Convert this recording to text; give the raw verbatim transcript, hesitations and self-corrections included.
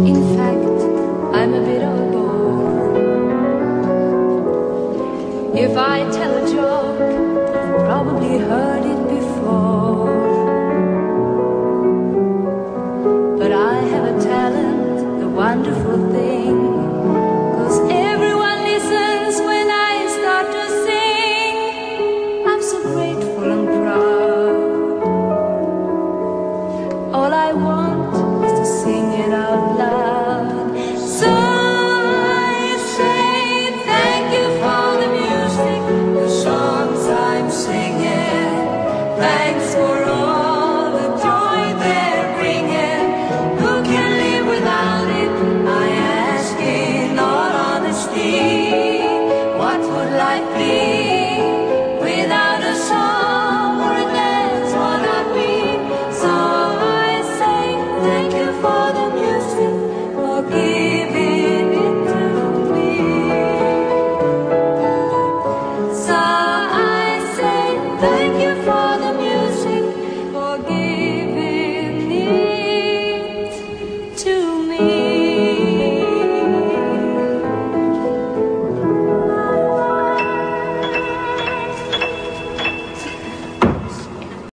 In fact, I'm a bit of a bore. If I tell a joke, you've probably heard it before. But I have a talent, a wonderful thing, 'cause everyone listens when I start to sing. I'm so grateful and proud. All I want is to sing it out loud. So I say thank you for the music, the songs I'm singing. Thanks for all the joy they're bringing. Who can live without it? I ask in all honesty. What would life be